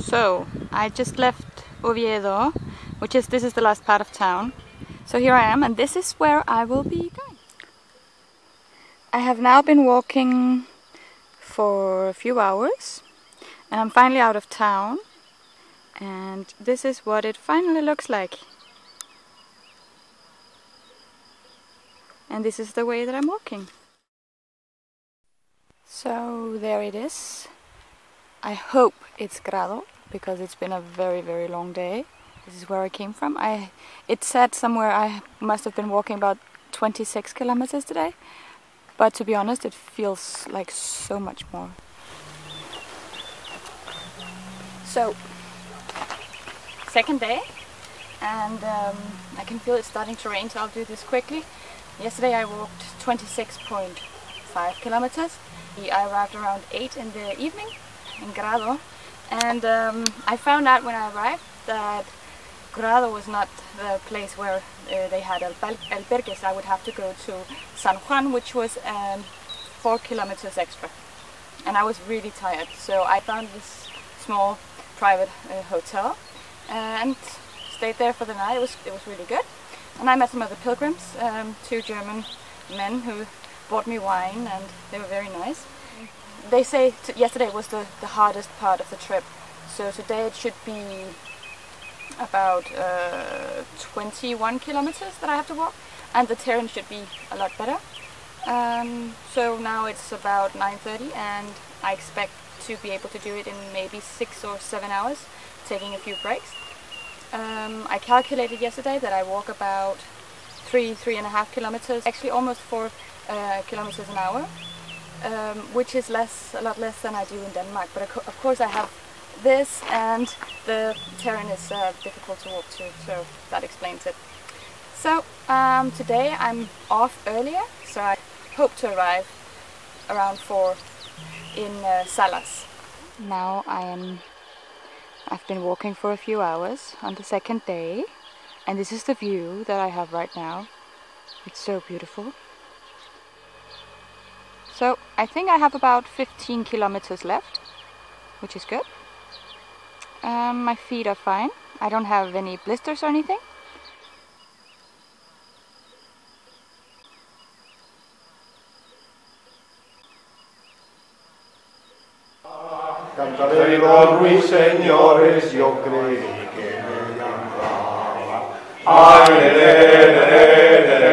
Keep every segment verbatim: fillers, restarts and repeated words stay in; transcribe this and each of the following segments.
So I just left Oviedo, which is this is the last part of town. So here I am, and this is where I will be going. I have now been walking for a few hours, and I'm finally out of town, and this is what it finally looks like. And this is the way that I'm walking. So there it is. I hope it's Grado, because it's been a very very long day. This is where I came from. I it said somewhere I must have been walking about twenty-six kilometers today, but to be honest it feels like so much more. So second day, and um, I can feel it starting to rain, so I'll do this quickly. Yesterday I walked twenty-six point five kilometers. I arrived around eight in the evening in Grado, and um, I found out when I arrived that Grado was not the place where uh, they had albergues. I would have to go to San Juan, which was um, four kilometers extra, and I was really tired, so I found this small private uh, hotel and stayed there for the night. It was it was really good, and I met some other pilgrims, um, two German men who bought me wine, and they were very nice. They say t yesterday was the, the hardest part of the trip, so today it should be about uh, twenty-one kilometers that I have to walk, and the terrain should be a lot better. Um, so now it's about nine thirty, and I expect to be able to do it in maybe six or seven hours, taking a few breaks. Um, I calculated yesterday that I walk about three, three and a half kilometers, actually almost four uh, kilometers an hour, um, which is less, a lot less than I do in Denmark. But of course I have this, and the terrain is uh, difficult to walk to, so that explains it. So um, today I'm off earlier, so I hope to arrive around four in uh, Salas. Now I am I've been walking for a few hours on the second day, and this is the view that I have right now. It's so beautiful. So I think I have about fifteen kilometers left, which is good. Um, my feet are fine. I don't have any blisters or anything. Cantaré los ruiseñores, yo creí que me llamaban. Ay, le, le, le, le,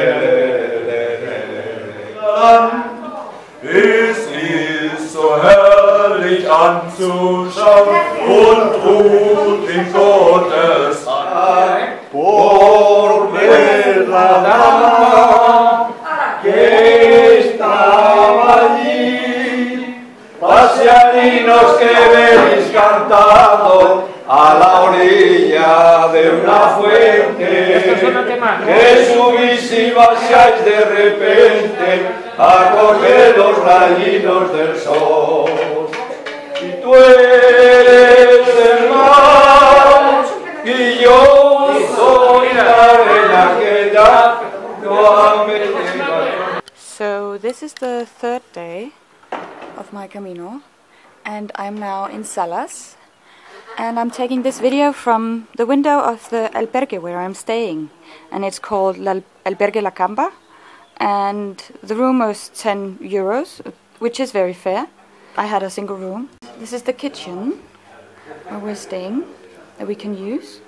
le, le, le. Es ist so herrlich anzuschauen und ruht in Gottes Hand. Por ver la dama que estaba allí. Pasearinos que venís cantando a la orilla de una fuente, que subís y bajáis de repente a coger los rayinos del sol. Y tú eres el mar y yo soy la arena que da no me llega. So this is the third day of my Camino, and I'm now in Salas, and I'm taking this video from the window of the albergue where I'm staying, and it's called La Albergue La Camba, and the room was ten euros, which is very fair. I had a single room. This is the kitchen where we're staying that we can use.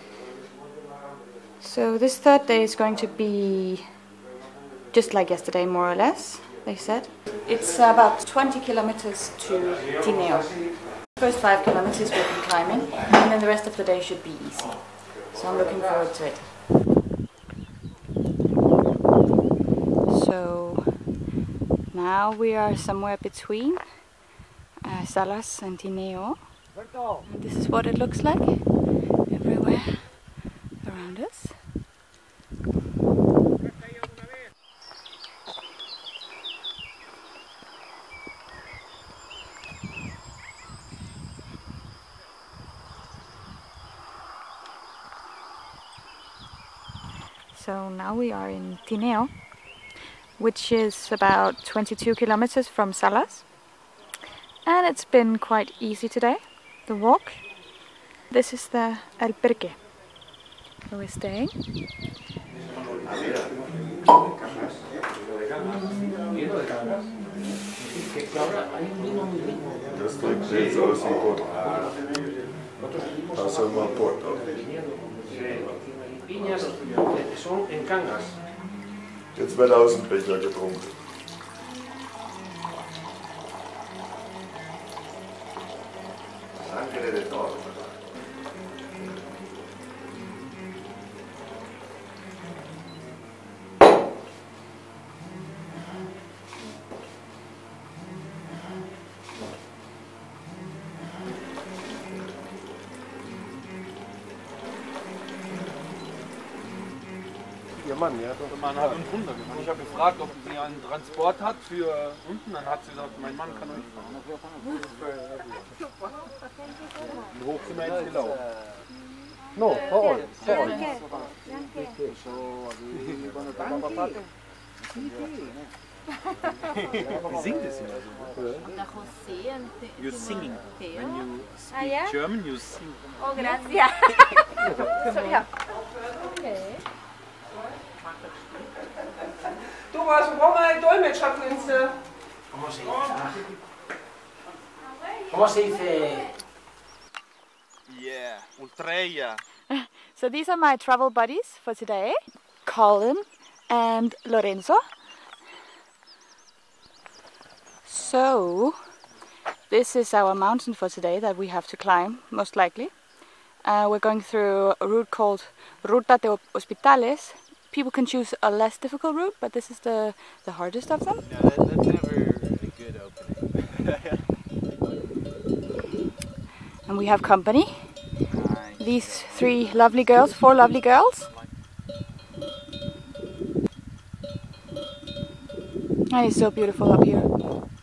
So this third day is going to be just like yesterday, more or less, they said. It's about twenty kilometers to Tineo. First five kilometers will be climbing, and then the rest of the day should be easy. So I'm looking forward to it. So now we are somewhere between uh, Salas and Tineo. And this is what it looks like everywhere around us. So now we are in Tineo, which is about twenty-two kilometers from Salas, and it's been quite easy today, the walk. This is the albergue where we're staying. Das trinkt jetzt aus dem Pott. Aus dem Pott. Jetzt wird aus dem Becher getrunken. Ihr Mann, ja? Der Mann hat uns runtergefahren. Ich habe gefragt, ob sie einen Transport hat für unten. Dann hat sie gesagt, mein Mann kann euch fahren. Wie hoch sind wir jetzt gelaufen? No, vor Ort. Vor Ort. Wie singt es immer so? You're singing. When you speak German, you sing. Oh, gracias. Du warst, wo brauchen wir eine Dolmetscherkünste? ¿Cómo se dice? Yeah, ultrella. So these are my travel buddies for today, Colin and Lorenzo. So this is our mountain for today that we have to climb, most likely. Uh, we're going through a route called Ruta de Hospitales. People can choose a less difficult route, but this is the, the hardest of them. No, that, that's never a good opening. And we have company. Nice. These three lovely girls, four lovely girls. And it's so beautiful up here.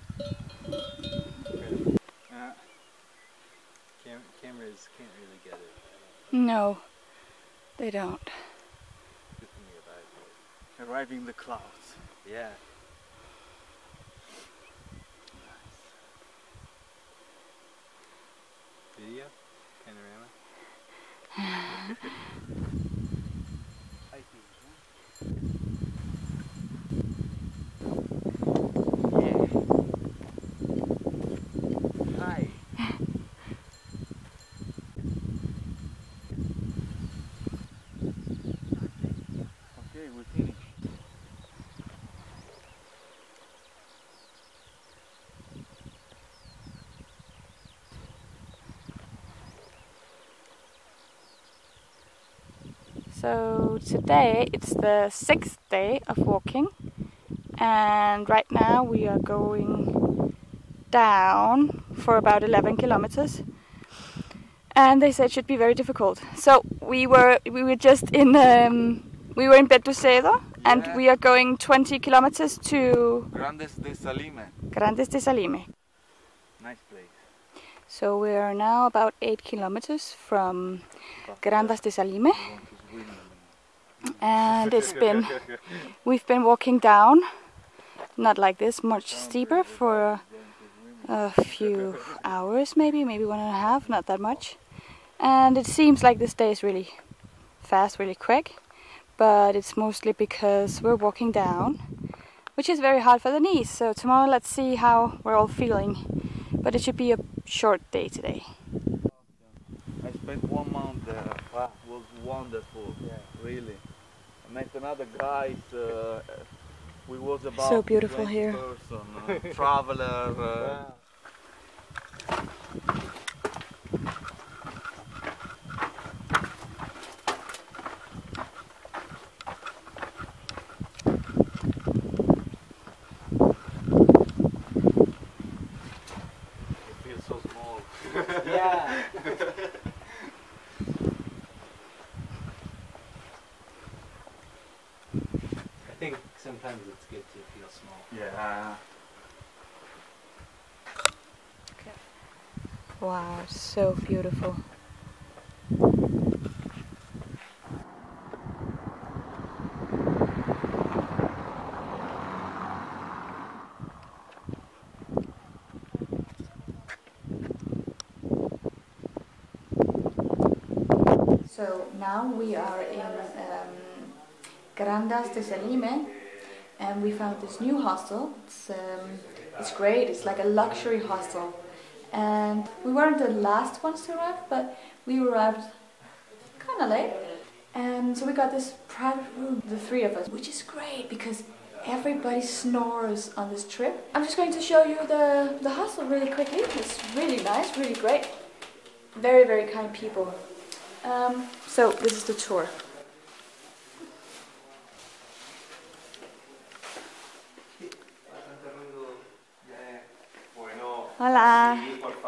Uh, cam cameras can't really get it. No, they don't. Good thing about it. Arriving the clouds. Yeah. Video? Panorama? Hi. Okay, we're finished. So today it's the sixth day of walking, and right now we are going down for about eleven kilometers, and they said it should be very difficult. So we were we were just in um, we were in Patricia, and Yeah. we are going twenty kilometers to Grandes de Salime. Grandes de Salime. Nice place. So we are now about eight kilometers from Grandes de Salime, and it's been we've been walking down, not like this, much steeper, for a few hours, maybe maybe one and a half, not that much. And it seems like this day is really fast, really quick, but it's mostly because we're walking down, which is very hard for the knees. So tomorrow let's see how we're all feeling, but it should be a short day today. I spent one month there. Wow. It was wonderful. Yeah, really. I met another guy. Uh, we was about So beautiful twenty here. person, uh, traveler. Uh, It feels so small. Yeah. I think sometimes it's good to feel small. Yeah. Wow, so beautiful. So now we are in um, Grandas de Salime, and we found this new hostel. It's, um, it's great, it's like a luxury hostel. And we weren't the last ones to arrive, but we arrived kind of late. And so we got this private room, the three of us, which is great because everybody snores on this trip. I'm just going to show you the, the hostel really quickly. It's really nice, really great. Very, very kind people. Um, so this is the tour. Hola.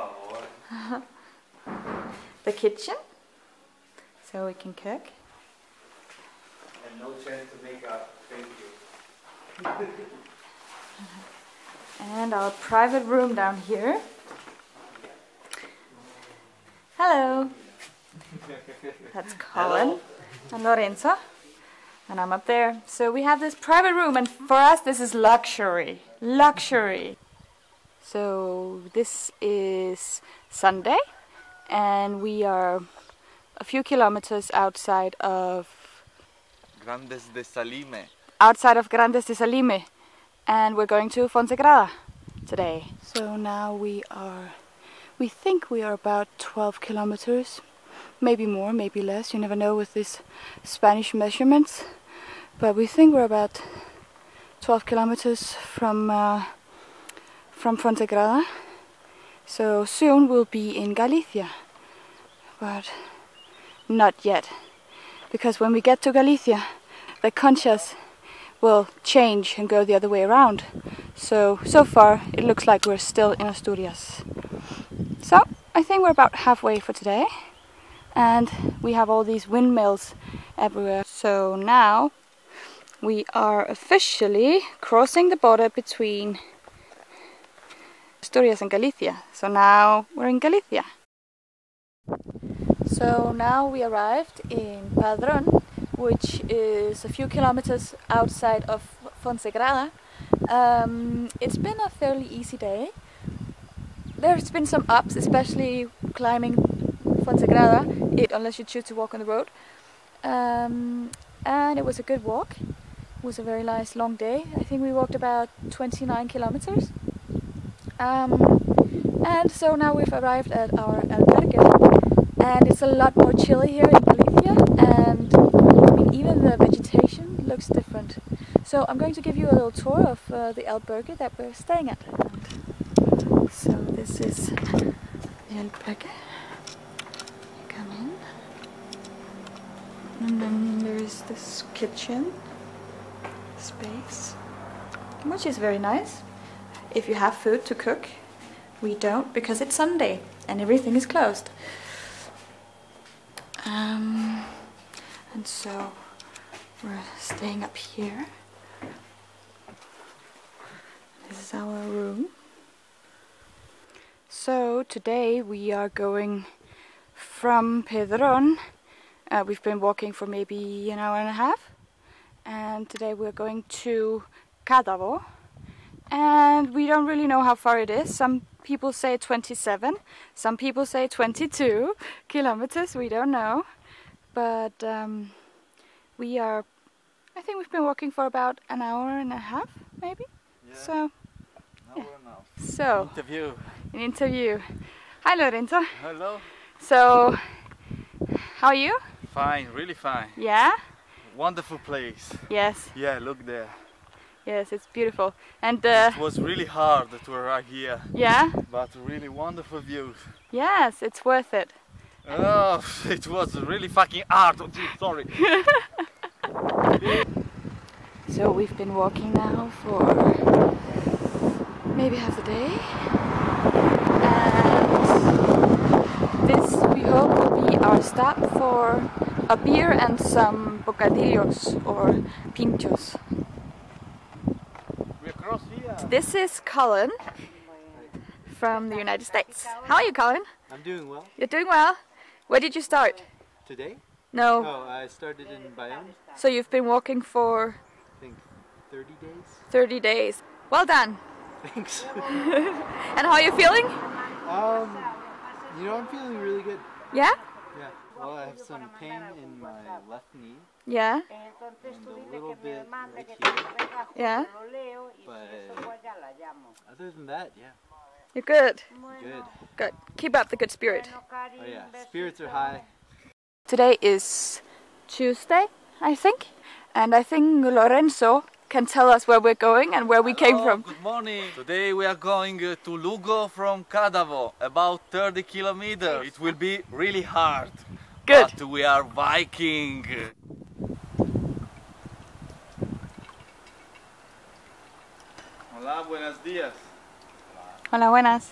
The kitchen, so we can cook. And no chance to make up. Thank you. And our private room down here. Hello. That's Colin. Hello. And Lorenzo. And I'm up there. So we have this private room, and for us this is luxury. Luxury. So this is Sunday, and we are a few kilometers outside of Grandes de Salime. Outside of Grandes de Salime, and we're going to Fonsagrada today. So now we are, we think we are about twelve kilometers, maybe more, maybe less. You never know with these Spanish measurements, but we think we're about twelve kilometers from. Uh, from Fonsagrada, so soon we'll be in Galicia, but not yet, because when we get to Galicia the conchas will change and go the other way around, so so far it looks like we're still in Asturias. So I think we're about halfway for today, and we have all these windmills everywhere. So now we are officially crossing the border between Asturias and Galicia. So now we're in Galicia. So now we arrived in Padrón, which is a few kilometers outside of Fonsagrada. Um, it's been a fairly easy day. There's been some ups, especially climbing Fonsagrada, it, unless you choose to walk on the road. Um, and it was a good walk. It was a very nice long day. I think we walked about twenty-nine kilometers. Um, and so now we've arrived at our albergue, and it's a lot more chilly here in Galicia, and I mean even the vegetation looks different. So I'm going to give you a little tour of uh, the albergue that we're staying at. So this is the albergue. Come in, and then there is this kitchen space, which is very nice. If you have food to cook, we don't, because it's Sunday and everything is closed. Um, and so we're staying up here. This is our room. So today we are going from Padrón. Uh, we've been walking for maybe an hour and a half, and today we're going to Cadavo. And we don't really know how far it is. Some people say twenty-seven, some people say twenty-two kilometers, we don't know. But um, we are, I think we've been walking for about an hour and a half, maybe? Yeah. So, yeah. So, interview. An interview. Hi Lorenzo. Hello. So, how are you? Fine, really fine. Yeah? Wonderful place. Yes. Yeah, look there. Yes, it's beautiful. And uh, it was really hard to arrive here. Yeah? But really wonderful views. Yes, it's worth it. Oh, it was really fucking hard. Oh, sorry. So we've been walking now for maybe half a day. And this, we hope, will be our stop for a beer and some bocadillos or pinchos. This is Colin from the United States. How are you, Colin? I'm doing well. You're doing well. Where did you start? Today? No. Oh, I started in Bayonne. So you've been walking for? I think thirty days. thirty days. Well done. Thanks. And how are you feeling? Um, you know, I'm feeling really good. Yeah? Yeah. Well, I have some pain in my left knee. Yeah. And a little bit right here. Yeah. But other than that, yeah. You're good. Good. Good. Keep up the good spirit. Oh yeah, spirits are high. Today is Tuesday, I think. And I think Lorenzo can tell us where we're going and where we Hello, came from. Good morning. Today we are going uh, to Lugo from Cadavo, about thirty kilometers. It will be really hard. Good. But we are Viking. Hola, buenos días. Hola, buenas.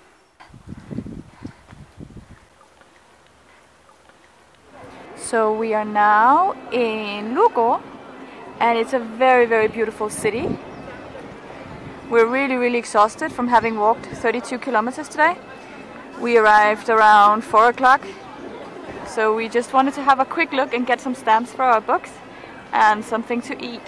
So we are now in Lugo, and it's a very, very beautiful city. We're really, really exhausted from having walked thirty-two kilometers today. We arrived around four o'clock, so we just wanted to have a quick look and get some stamps for our books and something to eat.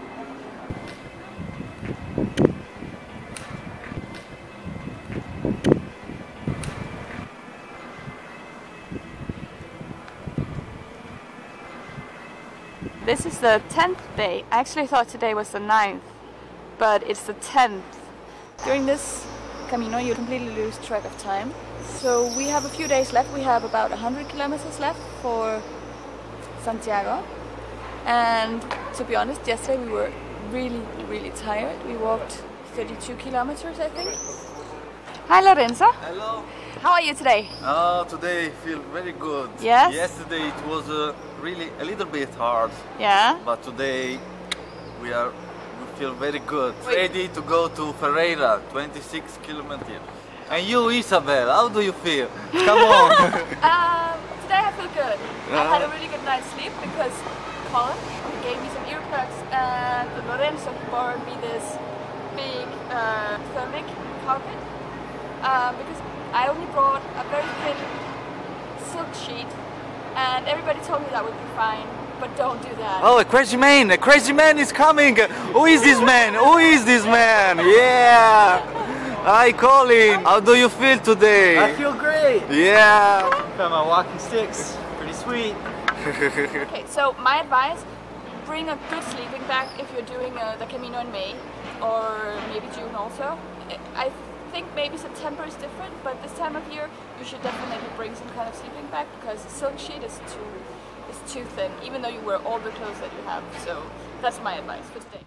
This is the tenth day. I actually thought today was the ninth, but it's the tenth. During this Camino you completely lose track of time. So we have a few days left. We have about one hundred kilometers left for Santiago. And to be honest, yesterday we were really, really tired. We walked thirty-two kilometers, I think. Hi Lorenzo. Hello. How are you today? Oh, today I feel very good. Yes? Yesterday it was uh, really a little bit hard, Yeah? but today we are we feel very good. Wait. Ready to go to Ferreira, twenty-six kilometers. And you, Isabel, how do you feel? Come on. Um, today I feel good. I had a really good night's sleep because Colin gave me some earplugs and Lorenzo borrowed me this big uh, thermic carpet uh, because I only brought a very thin silk sheet and everybody told me that would be fine, but don't do that. Oh, a crazy man! A crazy man is coming! Who is this man? Who is this man? Yeah! Hi, Colin! How do you feel today? I feel great. Yeah! Got my walking sticks. Pretty sweet. Okay, so my advice, bring a good sleeping bag if you're doing uh, the Camino in May or maybe June also. I think maybe September is different, but this time of year you should definitely bring some kind of sleeping bag because the silk sheet is too is too thin, even though you wear all the clothes that you have. So that's my advice for today.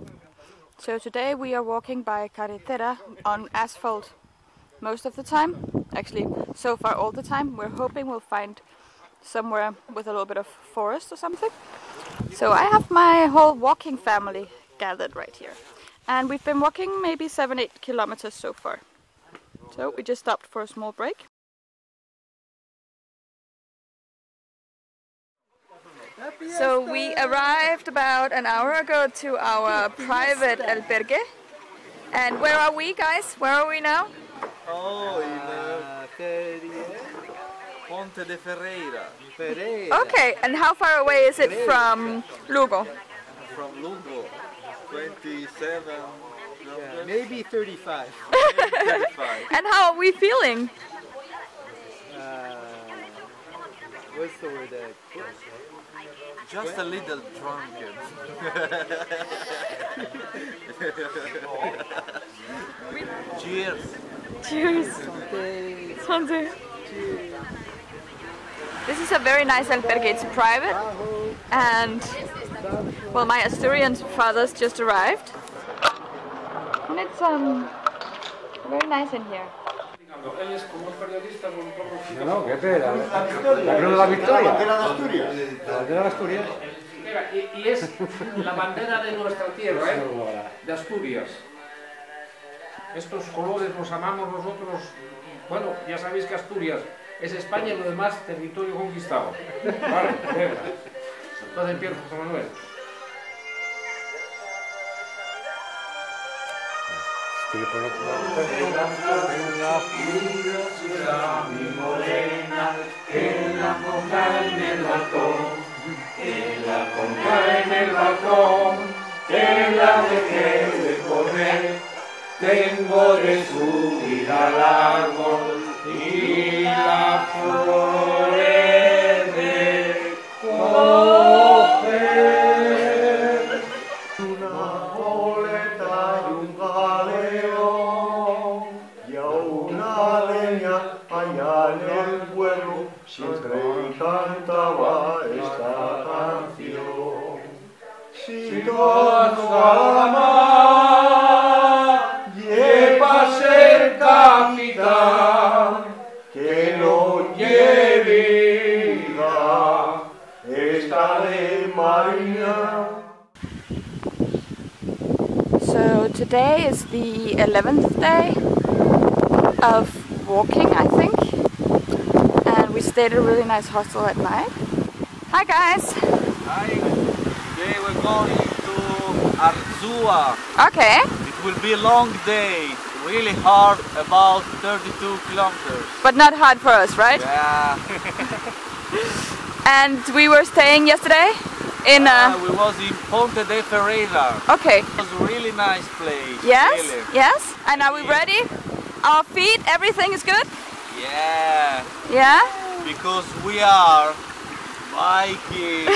So today we are walking by carretera on asphalt most of the time. Actually, so far all the time. We're hoping we'll find somewhere with a little bit of forest or something. So I have my whole walking family gathered right here. And we've been walking maybe seven, eight kilometers so far. So we just stopped for a small break. So we arrived about an hour ago to our private albergue. And where are we, guys? Where are we now? Oh, in uh, Ponte de Ferreira. Ferreira. Okay, and how far away is it from Lugo? From Lugo, twenty-seven Yeah, maybe thirty-five. thirty-five. And how are we feeling? Uh, what's the word? Uh, Just a little drunken. Cheers. Cheers. Santé. This is a very nice albergue. It's private, and well, my Asturian fathers just arrived, and it's um very nice in here. No, no, ¿qué espera? ¿La cruz de la victoria? ¿La bandera de Asturias? La bandera de Asturias. Y, y es la bandera de nuestra tierra, ¿eh? De Asturias. Estos colores los amamos nosotros. Bueno, ya sabéis que Asturias es España y lo demás territorio conquistado. Vale, venga. Entonces empiezo, José Manuel. Estoy por mi morena, en la conca en el balcón, en la conca en el balcón, que la dejé de correr, tengo de subir al árbol y las flores. ritorno alla mar, lleva ser capitán, que no lleve vida, esta de María. So today is the eleventh day of walking, I think, and we stayed at a really nice hostel at night. Hi guys! Hi! Today we're going to Arzua. Okay. It will be a long day, really hard, about thirty-two kilometers. But not hard for us, right? Yeah. And we were staying yesterday in uh, uh, we was in Ponte de Ferreira. Okay. It was a really nice place. Yes, really. yes. And are we ready? Our feet, everything is good? Yeah. Yeah? Because we are biking.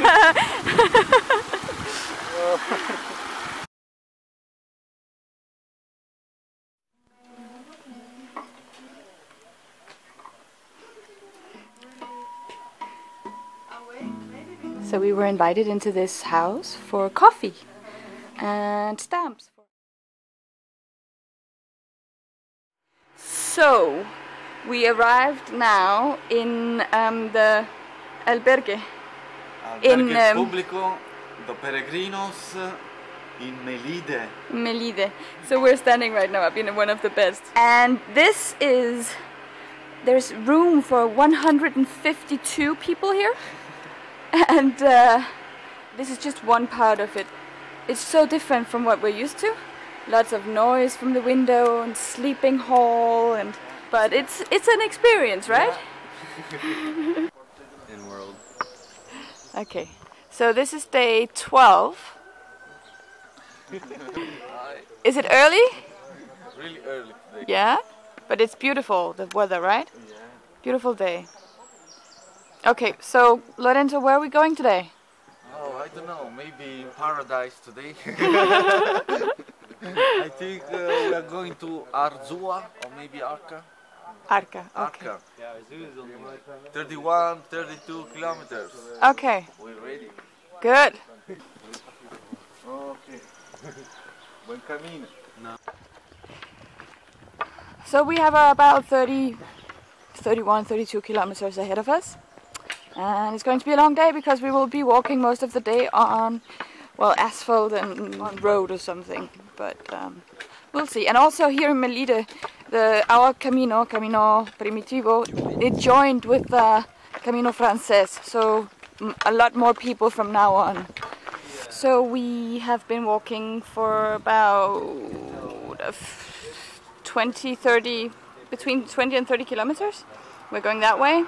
So we were invited into this house for coffee and stamps. So we arrived now in um, the albergue. Albergue in um, Público de Peregrinos in Melide. Melide. So we're standing right now up in one of the best. And this is, there's room for one hundred fifty-two people here. And uh, this is just one part of it. It's so different from what we're used to. Lots of noise from the window and sleeping hall, and but it's it's an experience, right? Yeah. In world. Okay, so this is day twelve. Is it early? Really early today. Yeah, but it's beautiful, the weather, right? Yeah. Beautiful day. Okay, so Lorenzo, where are we going today? Oh, I don't know, maybe in paradise today. I think uh, we are going to Arzua or maybe Arca. Arca, okay. Arca. thirty-one, thirty-two kilometers. Okay. We're ready. Good. Okay. Buen camino. No. So we have uh, about thirty, thirty-one, thirty-two kilometers ahead of us. And it's going to be a long day because we will be walking most of the day on, well, asphalt and road or something. But um, we'll see. And also here in Melide, the our Camino, Camino Primitivo, it joined with uh, Camino Frances. So m a lot more people from now on. So we have been walking for about uh, twenty, thirty, between twenty and thirty kilometers. We're going that way.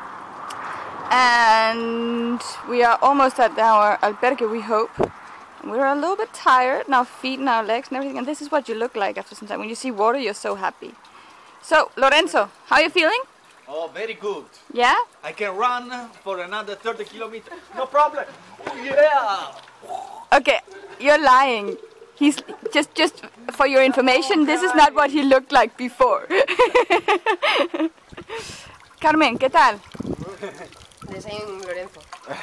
And we are almost at our albergue, we hope. We're a little bit tired in our feet and our legs and everything, and this is what you look like after some time. When you see water, you're so happy. So, Lorenzo, how are you feeling? Oh, very good. Yeah? I can run for another thirty kilometers. No problem. Yeah. Okay, you're lying. He's just, just for your information, this is not what he looked like before. Carmen, ¿qué tal? Lorenzo.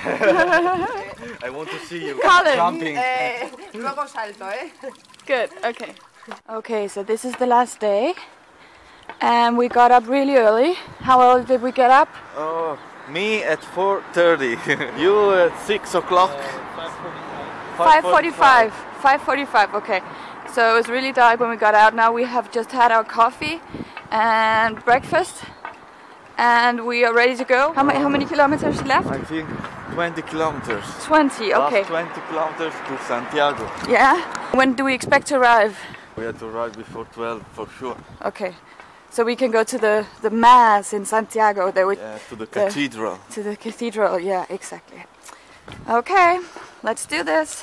I want to see you Colin. jumping. Eh, luego salto, eh? Good, okay. Okay, so this is the last day. And we got up really early. How early did we get up? Oh, me at four thirty. You at six o'clock. five forty-five. five forty-five, okay. So it was really dark when we got out. Now we have just had our coffee and breakfast. And we are ready to go. How many, how many kilometers left? I think twenty kilometers. twenty, okay. Last twenty kilometers to Santiago. Yeah? When do we expect to arrive? We have to arrive before twelve for sure. Okay. So we can go to the, the mass in Santiago. There with Yeah, to the the- cathedral. To the cathedral, yeah, exactly. Okay, let's do this.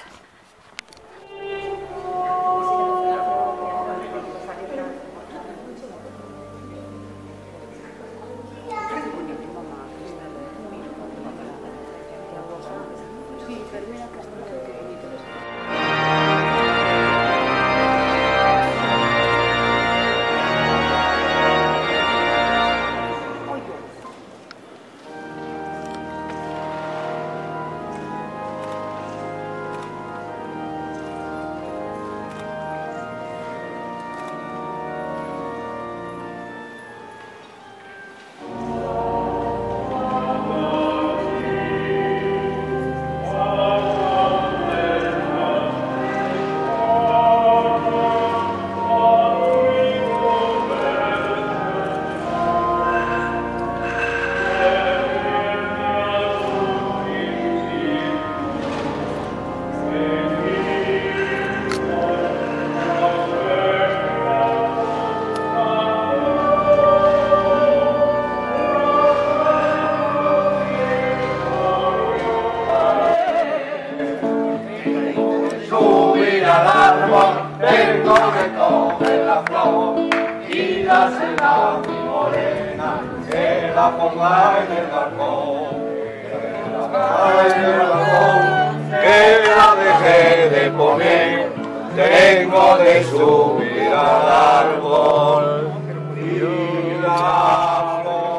vengo de coger la flor y dásela a mi morena, que la ponga en el balcón, que la ponga en el balcón, que la dejé de poner, tengo de subir al árbol y la flor.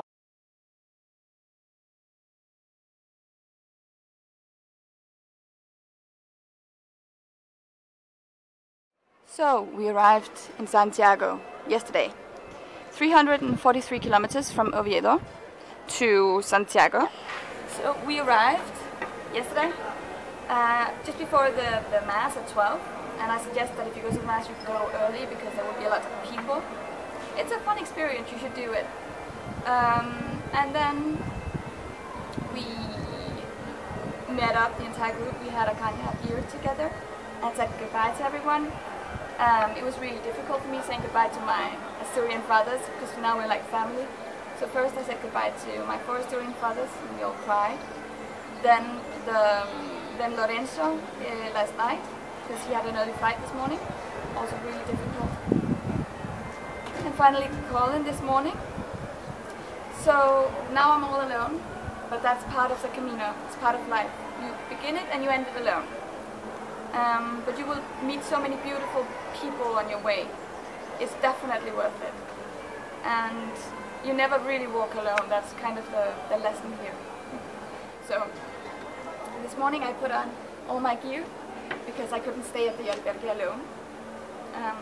So, we arrived in Santiago yesterday. three hundred forty-three kilometers from Oviedo to Santiago. So, we arrived yesterday, uh, just before the, the Mass at twelve. And I suggest that if you go to the Mass, you go early because there will be a lot of people. It's a fun experience, you should do it. Um, and then we met up, the entire group. We had a kind of beer together and said goodbye to everyone. Um, it was really difficult for me saying goodbye to my Asturian fathers because now we're like family. So first I said goodbye to my four Asturian fathers and we all cried. Then the then Lorenzo uh, last night because he had an early flight this morning, also really difficult. And finally Colin this morning. So now I'm all alone, but that's part of the Camino. It's part of life. You begin it and you end it alone. Um, but you will meet so many beautiful people on your way. It's definitely worth it. And you never really walk alone. That's kind of the, the lesson here. So this morning I put on all my gear because I couldn't stay at the Alberto alone. Um,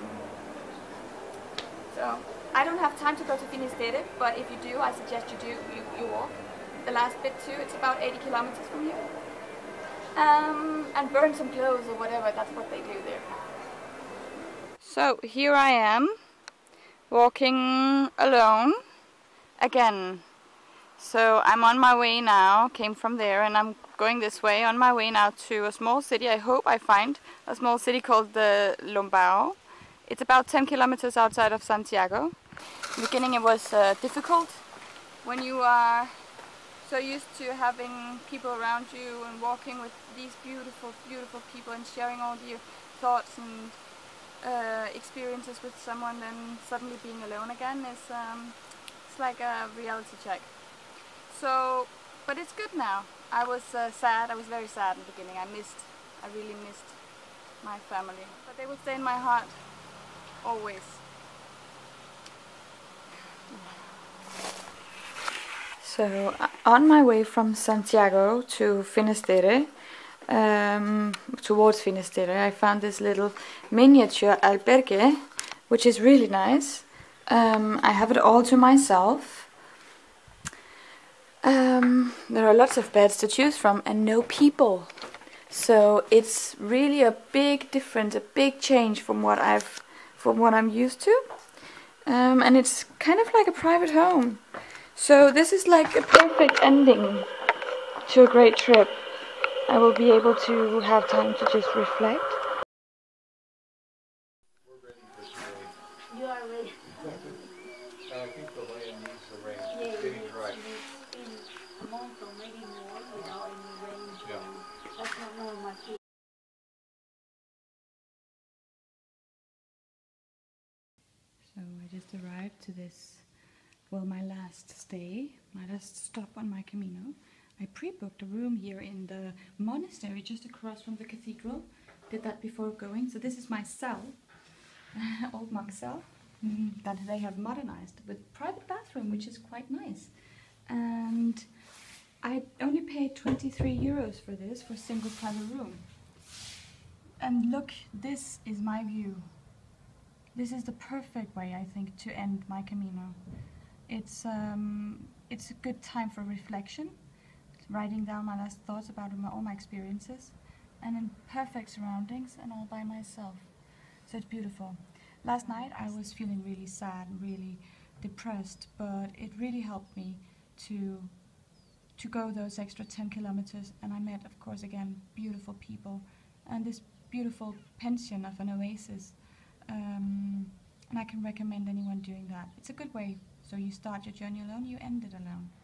so I don't have time to go to Finisterre, but if you do, I suggest you do, you, you walk. The last bit too, it's about eighty kilometers from here. Um, and burn some clothes or whatever, that's what they do there. So here I am, walking alone again. So I'm on my way now, came from there and I'm going this way, on my way now to a small city. I hope I find a small city called the Lombao. It's about ten kilometers outside of Santiago. In the beginning it was uh, difficult when you are so used to having people around you and walking with these beautiful, beautiful people and sharing all your thoughts and uh, experiences with someone, then suddenly being alone again is um, it's like a reality check. So, but it's good now. I was uh, sad, I was very sad in the beginning. I missed, I really missed my family. But they will stay in my heart, always. So, on my way from Santiago to Finisterre, um, towards Finisterre, I found this little miniature albergue, which is really nice. Um, I have it all to myself. Um, there are lots of beds to choose from and no people. So it's really a big difference, a big change from what I've, from what I'm used to. Um, and it's kind of like a private home. So this is like a perfect ending to a great trip. I will be able to have time to just reflect. We're ready for some rain. You are ready. And I think the land needs the rain. Yeah, It's getting dry. it's been a month or maybe more without any rain. Yeah. That's not normal. So I just arrived to this, well, my last stay, my last stop on my Camino. I pre-booked a room here in the monastery just across from the cathedral. Did that before going. So this is my cell, old monk cell, mm, that they have modernized with private bathroom, which is quite nice. And I only paid twenty-three euros for this, for a single private room. And look, this is my view. This is the perfect way, I think, to end my Camino. It's, um, it's a good time for reflection, writing down my last thoughts about my, all my experiences, and in perfect surroundings and all by myself. So it's beautiful. Last night I was feeling really sad and really depressed, but it really helped me to, to go those extra ten kilometers, and I met, of course, again, beautiful people, and this beautiful pension of an oasis. Um, and I can recommend anyone doing that. It's a good way. So you start your journey alone, you end it alone.